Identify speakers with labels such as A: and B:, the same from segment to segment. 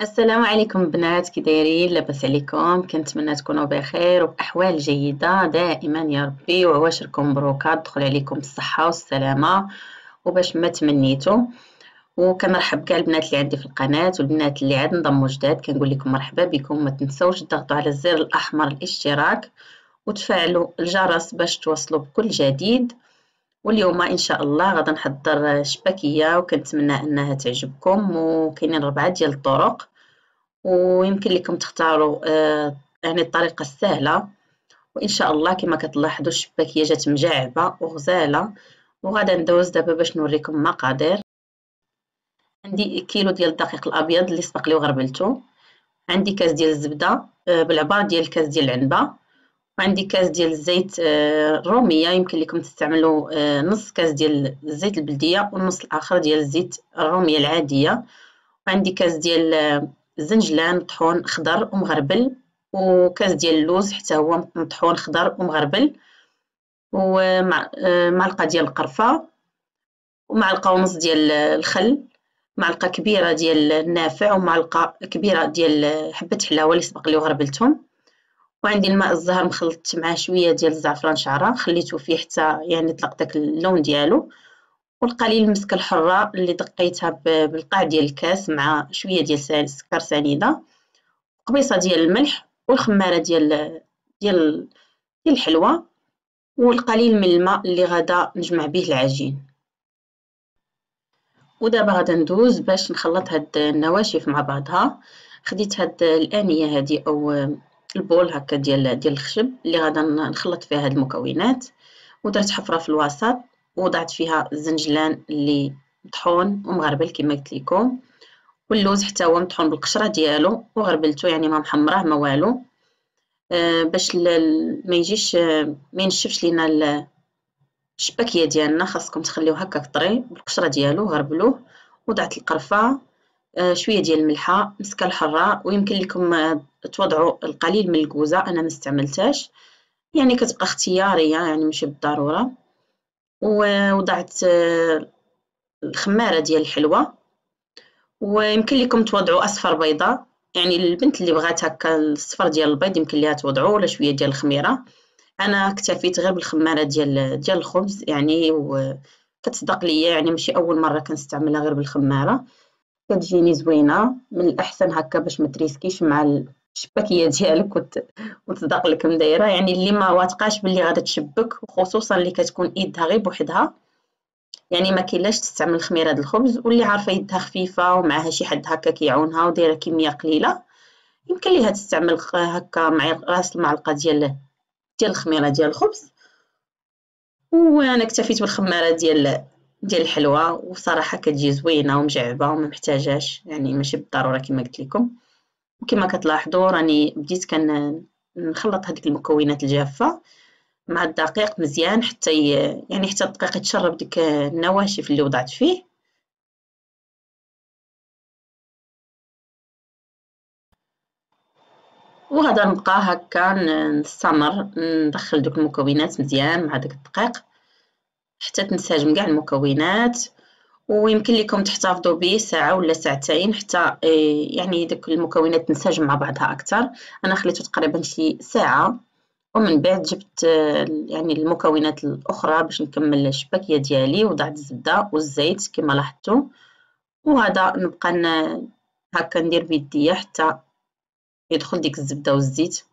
A: السلام عليكم بنات، كي دايرين؟ لاباس عليكم؟ كنتمنى تكونوا بخير وبأحوال جيدة دائما يا ربي، وعواشركم مبروكة تدخل عليكم بالصحة والسلامة وباش ما تمنيتو. وكنرحب كاع البنات اللي عندي في القناة والبنات اللي عاد انضموا جداد، كنقول لكم مرحبا بكم. ما تنسوش تضغطوا على الزر الأحمر الاشتراك وتفعلوا الجرس باش توصلوا بكل جديد. واليوم ان شاء الله غادي نحضر شباكيه وكنتمنى انها تعجبكم، وكاينين 4 ديال الطرق ويمكن لكم تختاروا يعني الطريقه السهله. وان شاء الله كما كتلاحظوا الشباكيه جات مجعبه وغزاله. وغادا ندوز دابا باش نوريكم مقادير. عندي كيلو ديال الدقيق الابيض اللي سبق لي وغربلته، عندي كاس ديال الزبده بالعبار ديال الكاس ديال العنبه، وعندي كاس ديال الزيت الروميه، يمكن لكم تستعملوا نص كاس ديال الزيت البلديه والنص الاخر ديال الزيت الروميه العاديه. وعندي كاس ديال الزنجلان مطحون خضر ومغربل، وكاس ديال اللوز حتى هو مطحون خضر ومغربل، ومعلقه ديال القرفه، ومعلقه ونص ديال الخل، معلقه كبيره ديال النافع، ومعلقه كبيره ديال حبه حلاوه اللي سبق لي وغربلتهم. وعندي الماء الزهر مخلط مع شويه ديال الزعفران شعره، خليته فيه حتى يعني طلق داك اللون ديالو. والقليل المسك الحره اللي دقيتها بالقاع ديال الكاس مع شويه ديال السكر سنيده، قبيصه ديال الملح، والخماره ديال الحلوه، والقليل من الماء اللي غادا نجمع به العجين. ودابا غادا ندوز باش نخلط هاد النواشف مع بعضها. خديت هاد الانيه هادي او البول هكا ديال الخشب اللي غادا نخلط فيها هاد المكونات، ودرت حفره في الوسط ووضعت فيها الزنجلان اللي مطحون ومغربل كما قلت لكم، واللوز حتى هو مطحون بالقشره ديالو وغربلته، يعني ما محمراه ما والو، باش ما يجيش ما ينشفش لينا الشباكيه ديالنا. خاصكم تخليوه هكاك طري بالقشره ديالو، غربلوه. وضعت القرفه، شويه ديال الملحه، مسكه الحاره، ويمكن لكم توضعوا القليل من الكوزه، انا ما استعملتهاش، يعني كتبقى اختياريه يعني ماشي بالضروره. ووضعت الخماره ديال الحلوه، ويمكن لكم توضعوا اصفر بيضه، يعني البنت اللي بغات هكا الصفر ديال البيض يمكن ليها توضعوا، ولا شويه ديال الخميره. انا اكتفيت غير بالخماره ديال الخبز يعني، وكتصدق ليا يعني ماشي اول مره كنستعملها غير بالخماره، كتجيني زوينه. من الاحسن هكا باش ما تريسكيش مع الشباكيه ديالك وتصدق لك مدايره، يعني اللي ما واثقاش باللي غادا تشبك، وخصوصا اللي كتكون ايدها غير بوحدها، يعني ما كاينلاش تستعمل خميره الخبز، واللي عارفه يدها خفيفه ومعها شي حد هكا كيعاونها ودايره كميه قليله، يمكن ليها تستعمل هكا مع راس المعلقه ديال الخميره ديال الخبز. وانا اكتفيت بالخماره ديال الحلوه، وصراحه كتجي زوينه ومجعبه وما محتاجاش، يعني ماشي بالضروره كما قلت لكم. وكما كتلاحظوا راني بديت نخلط هذيك المكونات الجافه مع الدقيق مزيان حتى يعني حتى الدقيق يتشرب ديك النواشف اللي وضعت فيه. وغادا نبقى هكا نستمر ندخل دوك المكونات مزيان مع داك الدقيق حتى تنسجم كاع المكونات. ويمكن لكم تحتفظوا به ساعة ولا ساعتين حتى يعني داك المكونات تنسجم مع بعضها أكثر. أنا خليته تقريبا شي ساعة، ومن بعد جبت يعني المكونات الأخرى باش نكمل الشباكية ديالي. وضعت الزبدة والزيت كما لاحظتوا، وهذا نبقى هكا ندير بيديا حتى يدخل ديك الزبدة والزيت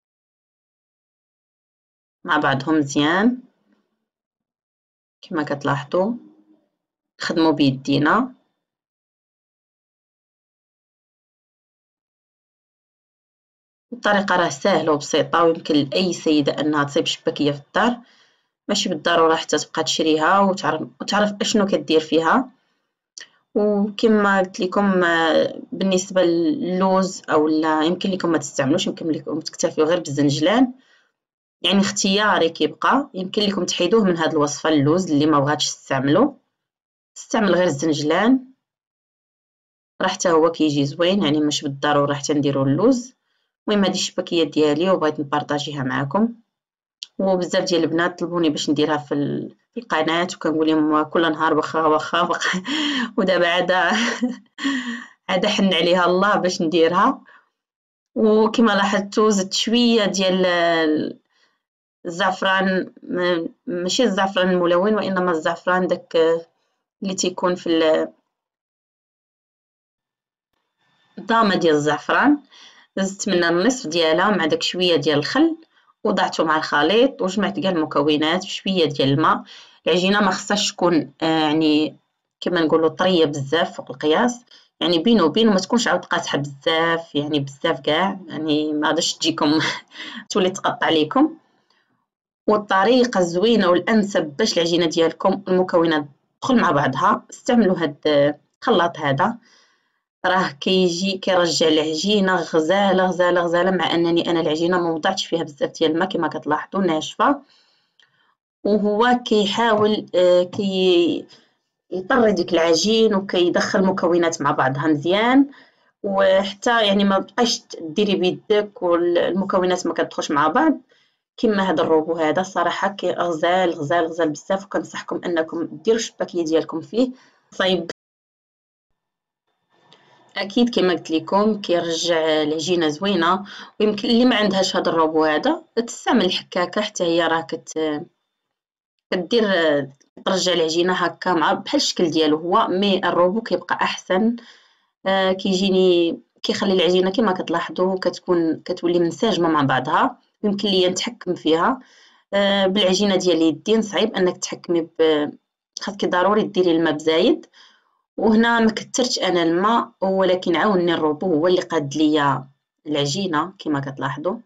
A: مع بعضهم مزيان. كما كتلاحظوا نخدموا بيدينا. الطريقة راه ساهلة وبسيطة، ويمكن لأي سيدة أنها تصيب شباكية في الدار، ماشي بالضرورة حتى تبقى تشريها وتعرف أشنو كدير فيها. وكما قلت لكم بالنسبة للوز أو لا يمكن لكم ما تستعملوش، يمكن لكم تكتفيو غير بالزنجلان، يعني اختياري كيبقى. يمكن لكم تحيدوه من هذه الوصفة اللوز اللي ما بغاتش تستعمل غير الزنجلان، راه حتى هو كيجي زوين، يعني ماشي بالضرورة حتى نديرو اللوز. المهم هذه الشباكية ديالي وبغيت نبارطاجيها معكم، وبزاف ديال البنات طلبوني باش نديرها في القناة، وكنقول لهم كل نهار واخا ودابا عاد عاد حن عليها الله باش نديرها. وكما لاحظتوا زدت شويه ديال الزعفران، ماشي الزعفران الملون وانما الزعفران داك اللي تيكون في الضامه ديال الزعفران. زدت منها النصف ديالها مع داك شويه ديال الخل، وضعته مع الخليط وجمعت كاع المكونات بشويه ديال الماء. العجينه ما خصهاش تكون يعني كما نقولوا طريه بزاف فوق القياس، يعني بينو وبين ما تكونش عاود قاصحه بزاف، يعني بزاف كاع يعني ما غاديش تجيكم تولي تقطع عليكم. والطريقه الزوينه والانسب باش العجينه ديالكم المكونات تدخل مع بعضها، استعملوا هاد الخلاط هذا. راه كيجي كيرجع العجينه غزاله غزاله غزاله، مع انني انا العجينه ما وضعتش فيها بزاف ديال الماء كما كتلاحظوا ناشفه. وهو كيحاول يطري ديك العجين وكيدخل المكونات مع بعضها مزيان، وحتى يعني ما بقاش ديري بيدك والمكونات ما كتدخلش مع بعض. كما هذا الروبو هذا صراحه غزال غزال غزال بزاف، وكنصحكم انكم ديروا الشباكيه ديالكم فيه. صايب اكيد كما قلت لكم كيرجع العجينه زوينه. ويمكن اللي ما عندهاش هذا الروبو هذا تستعمل الحكاكه، حتى هي راه كدير ترجع العجينه هكا مع بحال الشكل ديالو هو، مي الروبو كيبقى احسن. كيجيني كيخلي العجينه كما كتلاحظوا كتولي منسجمه مع بعضها، يمكن ليا نتحكم فيها. بالعجينه ديال اليدين صعيب انك تحكمي خاصك ضروري ديري الماء بزايد. وهنا ما كثرتش انا الماء، ولكن عاونني الروبو هو اللي قاد ليا العجينه كما كتلاحظوا.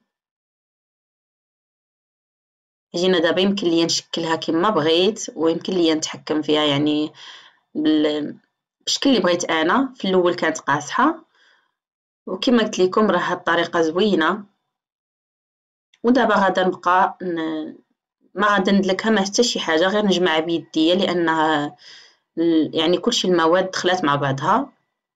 A: العجينه دابا يمكن ليا نشكلها كما بغيت، ويمكن ليا نتحكم فيها يعني بالشكل اللي بغيت انا. في الاول كانت قاصحه، وكما قلت لكم راه هاد الطريقه زوينه. ودابا غادا نبقى ما غادا ندلكها ما حتى شي حاجه، غير نجمعها بيديا لانها يعني كلشي المواد دخلات مع بعضها.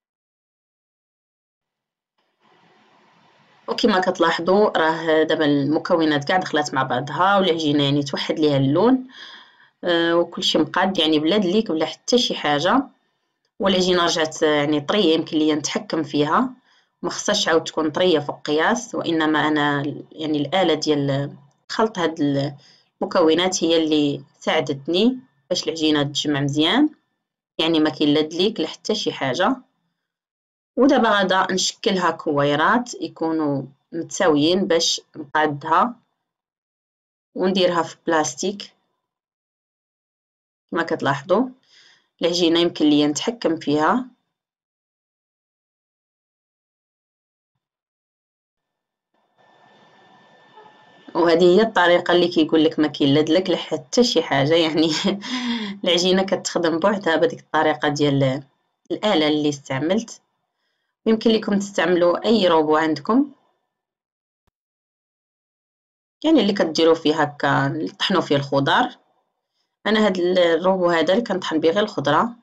A: وكما كتلاحظوا راه دابا المكونات كاع دخلات مع بعضها، والعجينه يعني توحد ليها اللون. وكلشي مقاد يعني بلا دليك بلا حتى شي حاجه. والعجينه رجعت يعني طريه، يمكن ليا نتحكم فيها، ما خصهاش عاود تكون طريه فوق قياس. وانما انا يعني الاله ديال خلط هاد المكونات هي اللي ساعدتني باش العجينه تجمع مزيان، يعني ما كاين لا دليك لا حتى شي حاجه. ودابا غادا نشكلها كويرات يكونوا متساويين باش نقادها ونديرها في بلاستيك. كما كتلاحظوا العجينه يمكن ليا نتحكم فيها. وهذه هي الطريقه اللي كيقول لك ما كاين لا دلك لا حتى شي حاجه، يعني العجينه كتخدم بوحدها بهذيك الطريقه ديال الاله اللي استعملت. يمكن لكم تستعملوا اي روبو عندكم، يعني اللي كديروا فيه هكا طحنوا فيه الخضار. انا هاد الروبو هذا اللي كنطحن به غير الخضره.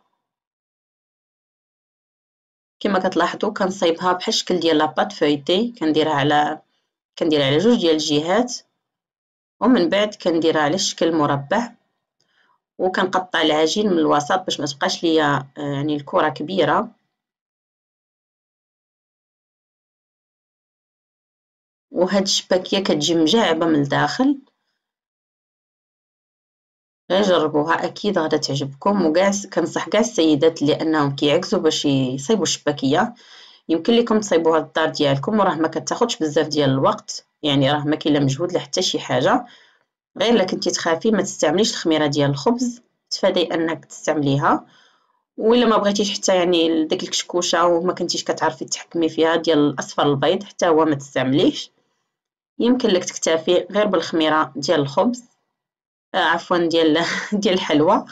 A: كما كتلاحظوا كنصايبها بحال الشكل ديال لاباط فويتي، كنديرها على جوج ديال الجهات، ومن بعد كنديرها على شكل مربع، وكنقطع العجين من الوسط باش ما تبقاش ليا يعني الكره كبيره. وهاد الشباكيه كتجي مجعبه من الداخل. غير جربوها اكيد غادا تعجبكم. وكاع كنصح كاع السيدات لانهم كيعكسوا باش يصايبوا الشباكيه. يمكن لكم تصايبوها للدار ديالكم، وراه ما كتاخذش بزاف ديال الوقت، يعني راه ما كاين لا مجهود لا حتى شي حاجه. غير الا كنتي تخافي ما تستعمليش الخميره ديال الخبز، تفادي انك تستعمليها. ولا ما بغيتيش حتى يعني ديك الكشكوشه وما كنتيش كتعرفي تحكمي فيها ديال الاصفر البيض، حتى هو ما تستعمليش. يمكن لك تكتفي غير بالخميره ديال الخبز، عفوا ديال ديال الحلوى.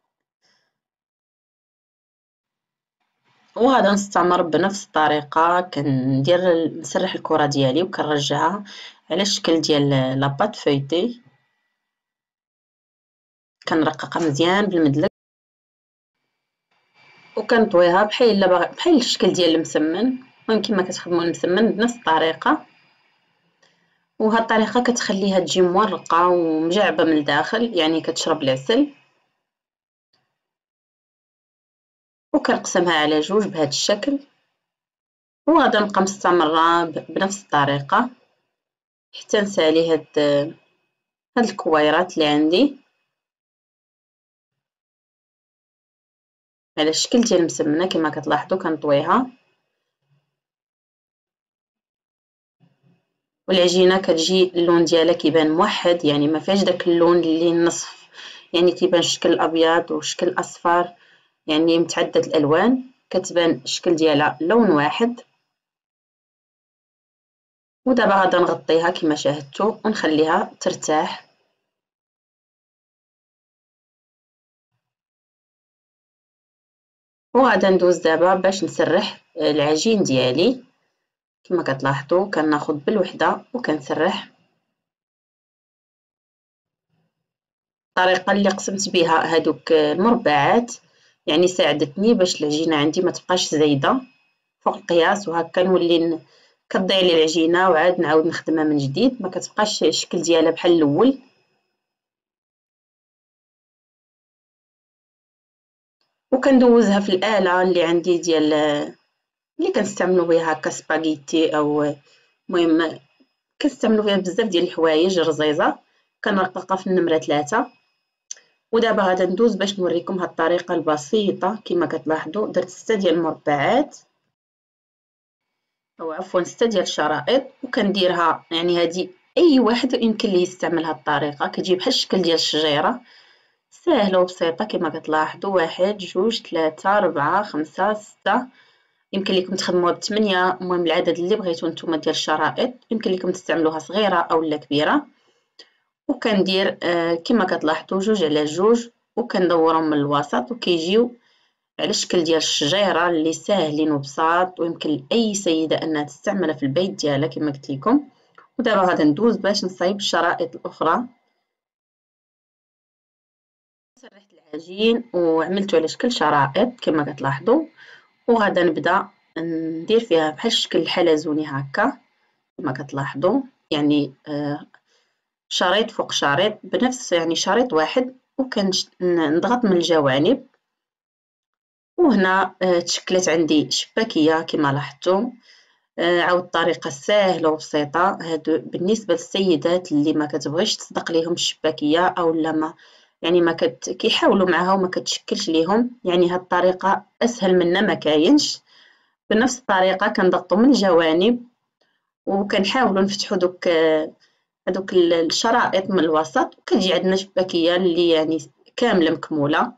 A: وغادا نستمر بنفس الطريقه، نسرح الكره ديالي وكنرجعها على الشكل ديال لاباط فويتي. كنرققها مزيان بالمدلك وكنطويها بحال الشكل ديال المسمن. المهم كما كتخدموا المسمن بنفس الطريقه. وهاد الطريقه كتخليها تجي مورقه ومجعبه من الداخل، يعني كتشرب العسل. وكنقسمها على جوج بهذا الشكل. وغادا نبقى مستمرة بنفس الطريقة حتى نسالي هاد الكويرات اللي عندي على الشكل ديال المسمنة. كما كتلاحظوا كنطويها والعجينة كتجي اللون ديالها كيبان موحد، يعني ما فيهاش داك اللون اللي النصف، يعني كيبان شكل ابيض وشكل اصفر، يعني متعددة الالوان، كتبان الشكل ديالها لون واحد. ودابا غادا نغطيها كما شاهدتوا ونخليها ترتاح. وغادا ندوز دابا باش نسرح العجين ديالي. كما كتلاحظوا كناخذ بالوحده وكنسرح. الطريقه اللي قسمت بها هادوك المربعات يعني ساعدتني باش العجينه عندي ما تبقاش زايده فوق القياس، وهكا نولي كتضيع لي العجينه وعاد نعاود نخدمها من جديد، ما كتبقاش الشكل ديالها بحال الاول. وكندوزها في الاله اللي عندي ديال اللي كنستعملوا بها هكا سباغيتي، او المهم كنستعملوا فيها بزاف ديال الحوايج رزيزه. كنرققها في النمره 3. ودابا غادا ندوز باش نوريكم هاد الطريقه البسيطه. كما كتلاحظوا درت 6 ديال المربعات، او عفوا 6 ديال الشرائط، وكنديرها يعني هذه اي واحد يمكن ليه يستعمل هاد الطريقه، كتجي بحال الشكل ديال الشجيره، ساهله وبسيطه. كما كتلاحظوا 1 2 3 4 5 6، يمكن لكم تخدموها ب8. المهم العدد اللي بغيتو نتوما ديال الشرائط، يمكن لكم تستعملوها صغيره او لا كبيره. وكندير كما كتلاحظوا 2 على 2، وكندورهم من الوسط وكيجيو على الشكل ديال الشجيره اللي ساهلين وبساط، ويمكن لاي سيده انها تستعملها في البيت ديالها كما قلت لكم. ودابا غادا ندوز باش نصايب الشرائط الاخرى. سرحت العجين وعملته على شكل شرائط كما كتلاحظوا، وغادا نبدا ندير فيها بحال الشكل الحلزوني هكا كما كتلاحظوا، يعني شريط فوق شريط بنفس يعني شريط واحد، وكنضغط من الجوانب. وهنا تشكلت عندي شباكيه كما لاحظتوا. عاود طريقه ساهله وبسيطه. هادو بالنسبه للسيدات اللي ما كتبغيش تصدق ليهم الشباكيه او لا ما يعني ما كيحاولوا معها وما كتشكلش ليهم، يعني هاد الطريقه اسهل منها ما كاينش. بنفس الطريقه كنضغطوا من الجوانب وكنحاولوا نفتحوا هادوك الشرائط من الوسط، وكتجي عندنا شباكيه اللي يعني كامله مكموله.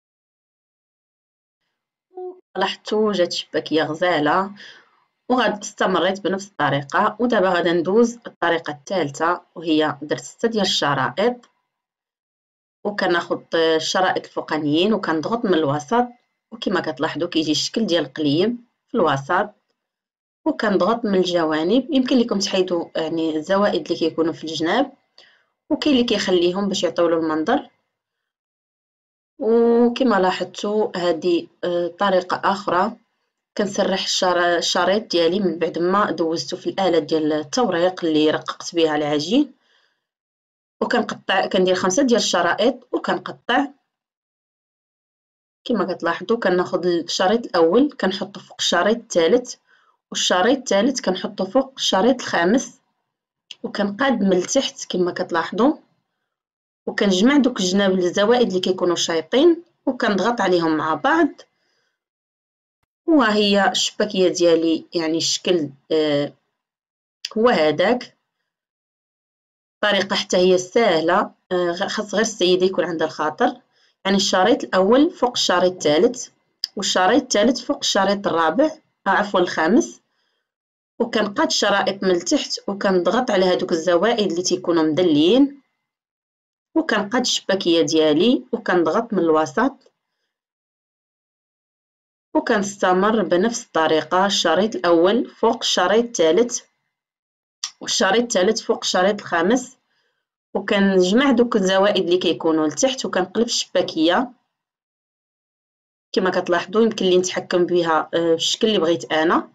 A: لاحظتوا جات شباكيه غزاله. وغاد استمريت بنفس الطريقه. ودابا غادا ندوز الطريقه الثالثه، وهي درت 6 ديال الشرائط، وكناخذ الشرائط الفوقانيين وكنضغط من الوسط، وكما كتلاحظوا كيجي الشكل ديال القليم في الوسط، وكنضغط من الجوانب. يمكن لكم تحيدوا يعني الزوائد اللي كيكونوا في الجناب، وكاين اللي كيخليهم باش يعطيو له المنظر. وكما لاحظتوا هذه طريقه اخرى. كنسرح الشريط ديالي من بعد ما دوزته في الآلة ديال التوريق اللي رققت بها العجين، وكنقطع كندير 5 ديال الشرائط وكنقطع. كما كتلاحظوا كناخذ الشريط الاول كنحطه فوق الشريط الثالث، والشريط الثالث كنحطه فوق الشريط الخامس، وكنقاد من التحت كما كتلاحظوا، وكنجمع دوك الجناب الزوائد اللي كيكونوا شايطين وكنضغط عليهم مع بعض. وها هي الشباكيه ديالي، يعني الشكل هو هذاك. الطريقه حتى هي ساهله، خاص غير السيده يكون عندها الخاطر. يعني الشريط الاول فوق الشريط الثالث، والشريط الثالث فوق الشريط الرابع، عفوا الخامس، وكنقاد الشرائط من التحت وكنضغط على هذوك الزوائد اللي تيكونوا مدليين، وكنقاد الشباكيه ديالي وكنضغط من الوسط، وكنستمر بنفس الطريقه. الشريط الاول فوق الشريط الثالث، والشريط الثالث فوق الشريط الخامس، وكنجمع دوك الزوائد اللي كيكونوا لتحت وكنقلب الشباكيه كما كتلاحظوا. يمكن لي نتحكم بها بالشكل اللي بغيت انا.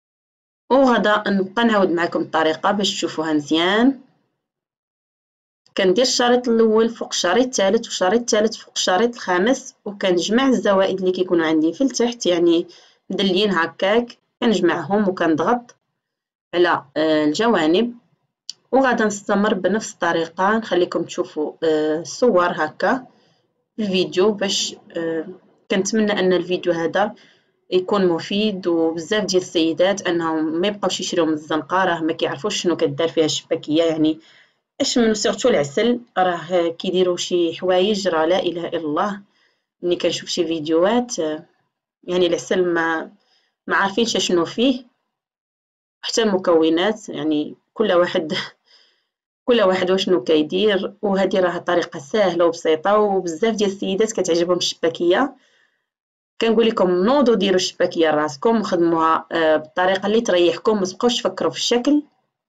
A: وغدا نبقى نعاود معكم الطريقه باش تشوفوها مزيان. كندير الشريط الاول فوق الشريط الثالث والشريط الثالث فوق الشريط الخامس، وكنجمع الزوائد اللي كيكونوا عندي في التحت يعني مدلين هكاك، كنجمعهم وكنضغط على الجوانب. وغادا نستمر بنفس الطريقه، نخليكم تشوفوا الصور هكا في الفيديو باش كنتمنى ان الفيديو هذا يكون مفيد، وبزاف ديال السيدات انهم ما يبقاوش يشريو من الزنقه، راه ما كيعرفوش شنو كدار فيها الشباكيه، يعني اش من سيرتو العسل راه كيديروا شي حوايج راه لا اله الا الله. ملي كنشوف شي فيديوهات يعني العسل ما عارفينش شنو فيه، حتى المكونات يعني كل واحد كل واحد وشنو كيدير. وهذه راه طريقه سهله وبسيطه، وبزاف ديال السيدات كتعجبهم الشباكيه. كنقول لكم نوضوا ديروا الشباكيه راسكم وخدموها بالطريقه اللي تريحكم، ما تبقاوش تفكروا في الشكل.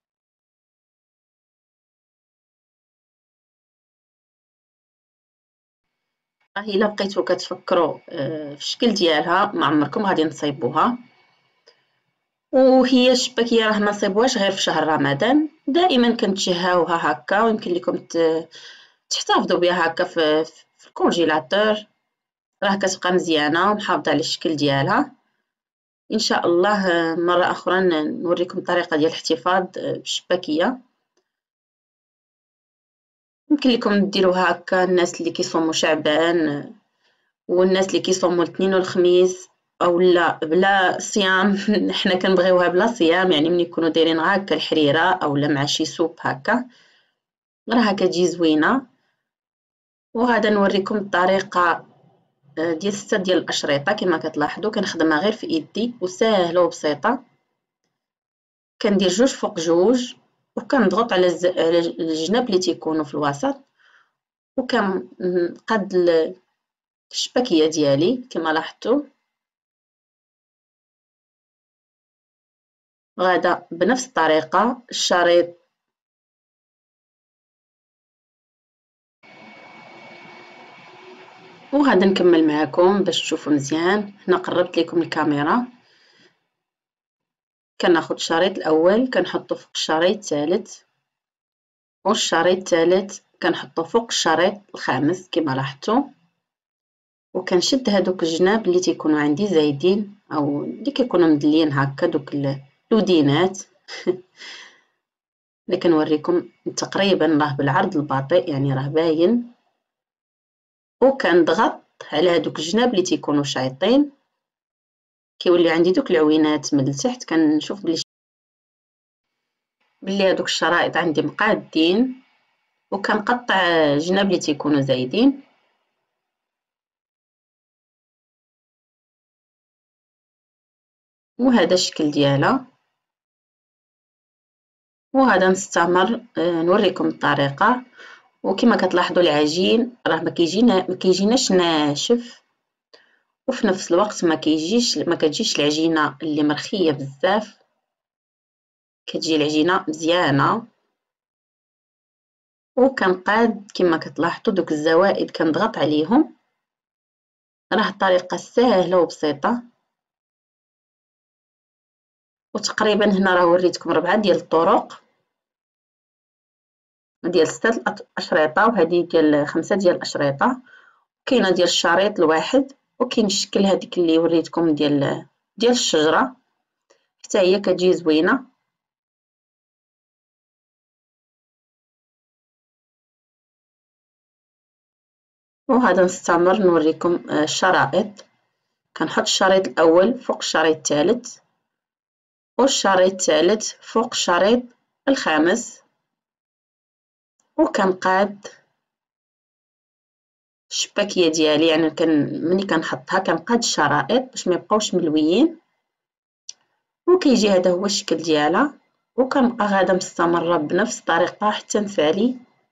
A: الا بقيتو كتفكروا في الشكل ديالها ما عمركم غادي تصايبوها. وهي الشباكيه راه ما نصيبوهاش غير في شهر رمضان، دائما كنتشهاوها هكا، ويمكن لكم تحتفظوا بها هكا في الكونجيلاتور، راه كتبقى مزيانه ومحافظه على الشكل ديالها. ان شاء الله مره اخرى نوريكم طريقه ديال الاحتفاظ بالشباكيه. يمكن لكم ديروها هكا الناس اللي كيصوموا شعبان، والناس اللي كيصوموا الاثنين والخميس، او لا بلا صيام. حنا كنبغيوها بلا صيام، يعني ملي يكونوا دايرين هكا الحريره او مع شي سوب هكا راها كتجي زوينه. وغادا نوريكم الطريقه ديال 6 ديال الاشرطه. كما كتلاحظوا كنخدمها غير في يدي وسهله وبسيطه، كندير جوج فوق جوج وكنضغط على الجناب اللي تيكونوا في الوسط، وكنقاد الشباكيه ديالي كما لاحظتوا. غادا بنفس الطريقه الشريط وغادا نكمل معكم باش تشوفوا مزيان. هنا قربت لكم الكاميرا. كناخذ الشريط الاول كنحطو فوق الشريط الثالث، والشريط الثالث كنحطو فوق الشريط الخامس كما لاحظتوا، وكنشد هادوك الجناب اللي تيكونوا عندي زايدين او اللي كيكونوا مدلين هكا، دوك اللودينات. اللي كنوريكم تقريبا راه بالعرض البطيء يعني راه باين. وكنضغط على هادوك الجناب اللي تيكونوا شايطين، كيولي عندي دوك العوينات من التحت. كنشوف بلي هادوك الشرائط عندي مقادين، وكنقطع الجناب اللي تيكونوا زايدين. وهذا الشكل ديالها. وهذا نستمر نوريكم الطريقه. وكما كتلاحظوا العجين راه ما كيجيناش ناشف، وفي نفس الوقت ما كتجيش العجينه اللي مرخيه بزاف، كتجي العجينه مزيانه. وكنقاد كما كتلاحظوا دوك الزوائد كنضغط عليهم. راه الطريقه سهله وبسيطه، وتقريبا هنا راه وريتكم 4 ديال الطرق ديال 6 اشرطه، وهذه ديال 5 ديال الاشرطه. كاينه ديال الشريط الواحد، وكاين الشكل هذيك اللي وريتكم ديال الشجره حتى هي كتجي زوينه. وهذا نستمر نوريكم الشرائط. كنحط الشريط الاول فوق الشريط الثالث، والشريط الثالث فوق الشريط الخامس، وكنقاد الشباكيه ديالي. يعني ملي كنحطها كنقاد الشرائط باش ما يبقاوش ملويين، وكيجي هذا هو الشكل ديالها. وكنبقى غادا مستمره بنفس الطريقه حتى نسالي.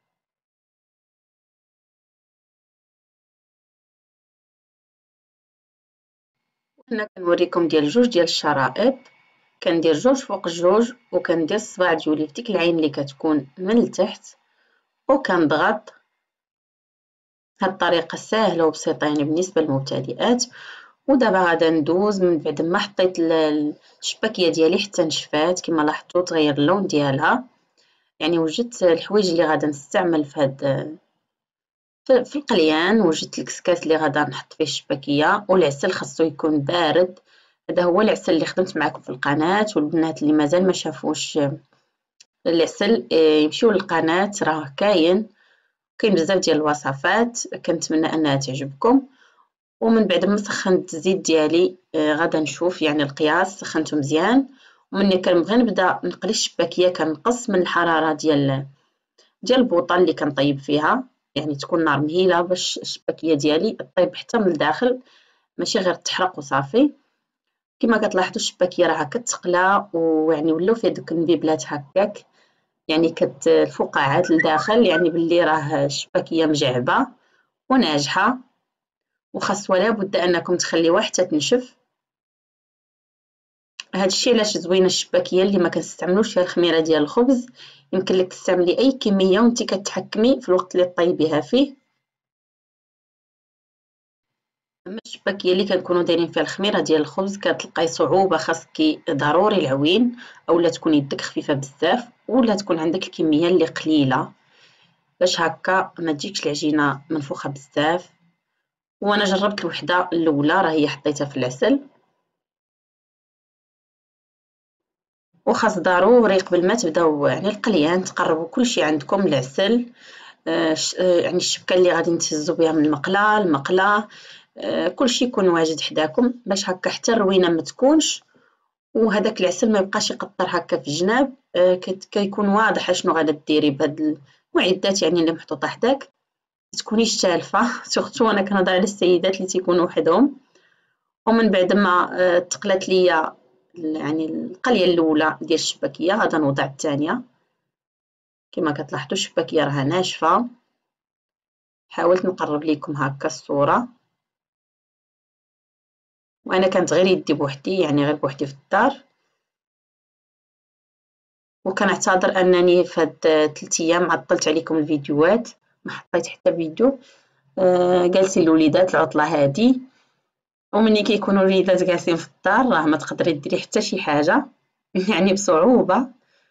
A: هنا كنوريكم ديال جوج ديال الشرائط، كندير جوج فوق جوج، وكندير الصباع ديالي في ديك العين اللي كتكون من التحت، وكنضغط. هاد الطريقه سهله وبسيطه يعني بالنسبه للمبتدئات. ودابا غادا ندوز من بعد ما حطيت الشباكيه ديالي حتى نشفات كما لاحظتوا تغير اللون ديالها. يعني وجدت الحوايج اللي غادا نستعمل في هاد في القليان. وجدت الكسكاس اللي غادا نحط فيه الشباكية، والعسل خاصو يكون بارد. هذا هو العسل اللي خدمت معكم في القناة، والبنات اللي مازال ما شافوش العسل يمشيو للقناة، راه كاين بزاف ديال الوصفات. كنتمنى انها تعجبكم. ومن بعد ما سخنت الزيت ديالي غادا نشوف يعني القياس، سخنته مزيان. ومني كنبغي نبدا نقلي الشباكيه كنقص من الحراره ديال البوطه اللي كنطيب فيها، يعني تكون نار مهيله باش الشباكيه ديالي طيب حتى من الداخل، ماشي غير تحرق وصافي. كما كتلاحظوا الشباكيه راها كتقلى، ويعني ولاو فيها دوك النبيبلات هكاك، يعني الفقاعات لداخل، يعني باللي راه الشباكيه مجعبه وناجحه. وخاص ولا بد انكم تخليوها حتى تنشف. هاد الشيء علاش زوينه الشباكيه اللي ما كنستعملوش فيها الخميره ديال الخبز. يمكن لك تستعملي اي كميه وانت كتحكمي في الوقت اللي طيبيها فيه. اما الشباكيه اللي كنكونوا دايرين فيها الخميره ديال الخبز كتلقاي صعوبه، خاصك ضروري العوين، اولا تكون يدك خفيفه بزاف، ولا تكون عندك الكميه اللي قليله باش هكا ما تجيكش العجينه منفوخه بزاف. وانا جربت الوحده الاولى راه هي حطيتها في العسل. وخاص ضروري قبل ما تبداو يعني القليان تقربوا كلشي عندكم العسل، يعني الشبكه اللي غادي نتهزوا بها من المقله، كلشي يكون واجد حداكم باش هكا حتى الروينه ما تكونش، وهذاك العسل ما يبقاش يقطر هكا في الجناب. كيكون واضح شنو غادا ديري بهاد المعدات يعني اللي محطوطه حداك، تكونيش تالفه سورتو انا كنهضر على السيدات اللي تيكونوا وحدهم. ومن بعد ما تقلات ليا يعني القليه الاولى ديال الشباكيه، غادا نوضع الثانيه. كما كتلاحظوا الشباكيه راها ناشفه. حاولت نقرب لكم هكا الصوره، وانا كانت غير يدي بوحدي، يعني غير بوحدي في الدار. وكنعتذر انني في هاد 3 ايام عطلت عليكم الفيديوهات، ما حطيت حتى فيديو. جالسين الوليدات العطله هادي، ومني كيكونوا الوليدات جالسين في الدار راه ما تقدري ديري حتى شي حاجه يعني بصعوبه.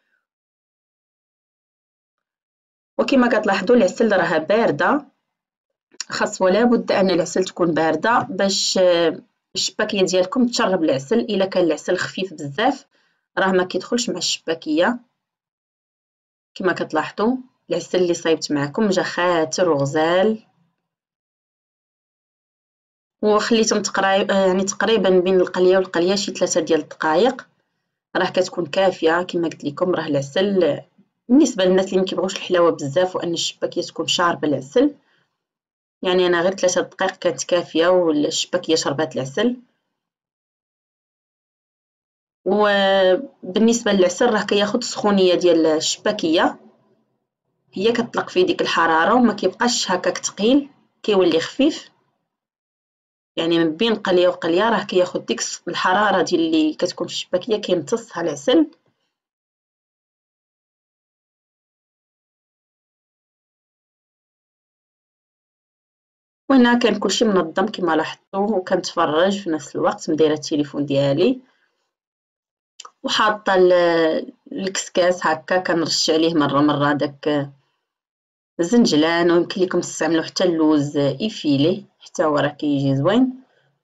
A: وكما كتلاحظوا العسل راها بارده، خاص ولا بد ان العسل تكون بارده باش الشباكيه ديالكم تشرب العسل. الا كان العسل خفيف بزاف راه ما كيدخلش مع الشباكيه. كما كتلاحظوا العسل اللي صايبت معكم جا خاتر وغزال، وخليتهم يعني تقريبا بين القليه والقليه شي 3 ديال الدقائق، راه كتكون كافيه. كما قلت لكم راه العسل بالنسبه للناس اللي ما كيبغوش الحلاوه بزاف وان الشباكيه تكون شاربه العسل، يعني انا غير 3 دقائق كانت كافيه والشباكيه شربات العسل. وبالنسبه للعسل راه كياخذ السخونيه ديال الشباكيه، هي كتطلق فيه ديك الحراره وما كيبقاش هكاك ثقيل، كيولي خفيف. يعني من بين قليه وقليه راه كياخذ ديك الحراره ديال اللي كتكون في الشباكيه كيمتصها العسل. وهنا كان كلشي منظم كما لاحظتوا، وكنتفرج في نفس الوقت مديره التليفون ديالي، وحاطه الكسكاس هكا كنرش عليه مره داك الزنجلان. ويمكن لكم تستعملوا حتى اللوز ايفيلي حتى هو راه كيجي زوين.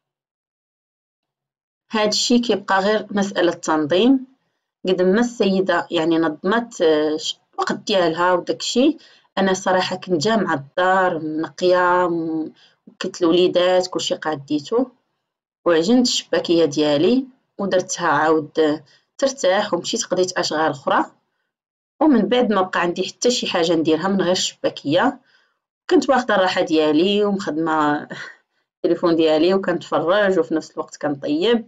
A: هاد الشيء كيبقى غير مساله تنظيم. قد ما السيده يعني نظمت الوقت ديالها وداكشي، انا صراحه كنت جامعه الدار منقيه وكلت الوليدات كلشي قاديتو، وعجنت الشباكيه ديالي ودرتها عاود ترتاح، ومشيت قضيت اشغال اخرى. ومن بعد ما بقى عندي حتى شي حاجه نديرها من غير الشباكيه، كنت واخده الراحه ديالي ومخدمه التليفون ديالي وكنتفرج وفي نفس الوقت كنطيب.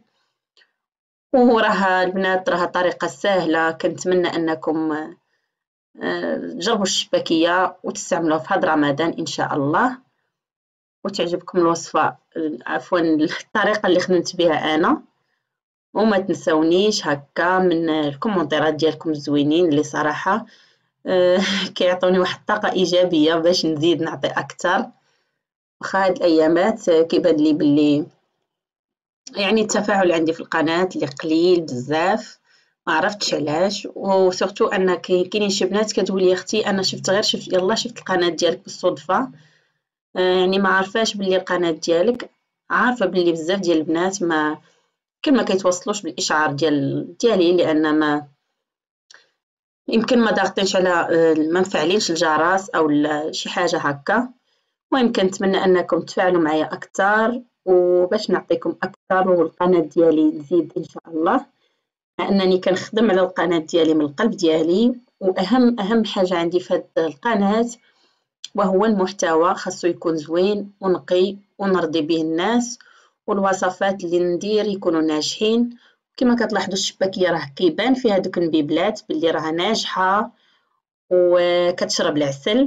A: وراه البنات راها طريقه سهله، كنتمنى انكم تجربوا الشباكيه وتستعملوها في هذا رمضان ان شاء الله، وتعجبكم الوصفه عفوا الطريقه اللي خدمت بها انا. وما تنسونيش هكا من الكومونتيرات ديالكم الزوينين اللي صراحه كيعطوني واحد الطاقه ايجابيه باش نزيد نعطي اكثر. واخا هاد الايامات كيبان لي بلي يعني التفاعل عندي في القناه اللي قليل بزاف، ما عرفتش علاش، وسورتو أن كاينين شي بنات كتقول لي اختي أنا شفت القناة ديالك بالصدفة. يعني ما عارفاش بلي القناة ديالك، عارفة بلي بزاف ديال البنات ما كيتوصلوش بالإشعار ديالي، لأن ما يمكن ما ضاغطينش على ما مفعلينش الجرس أو شي حاجة هكا. المهم كنتمنى أنكم تفاعلوا معايا أكثر وباش نعطيكم أكثر والقناة ديالي تزيد إن شاء الله، مع أنني كنخدم على القناة ديالي من القلب ديالي. وأهم حاجة عندي في هاد القناة وهو المحتوى، خاصو يكون زوين ونقي ونرضي به الناس، والوصفات اللي ندير يكونوا ناجحين. كما كتلاحظوا الشباكية راه كيبان فيها دوك النبيبلات باللي راها ناجحة وكتشرب العسل.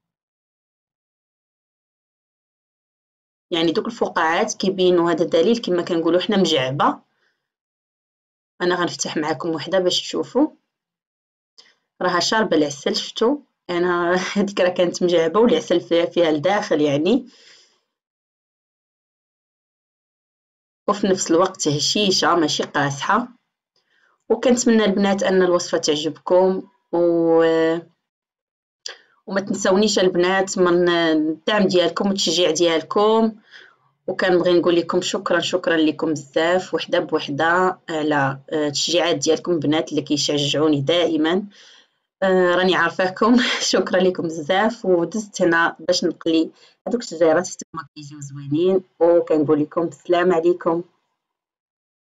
A: يعني دوك الفقاعات كيبينوا، هذا دليل كما كنقولوا حنا مجعبة. انا غنفتح معكم وحده باش تشوفوا، راها شاربه العسل، شفتوا؟ انا هذيك راه كانت مجعبه والعسل فيها لداخل يعني، وفي نفس الوقت هشيشه ماشي قاصحه. وكنتمنى البنات ان الوصفه تعجبكم وما تنسونيش البنات من الدعم ديالكم والتشجيع ديالكم. وكنبغي نقول لكم شكرا لكم بزاف، وحده بوحده، على التشجيعات ديالكم بنات اللي كيشجعوني دائما. راني عارفاكم. شكرا لكم بزاف. ودزت هنا باش نقلي هذوك الشجيرات حتى هما كيجيو زوينين، وكنقول لكم السلام عليكم.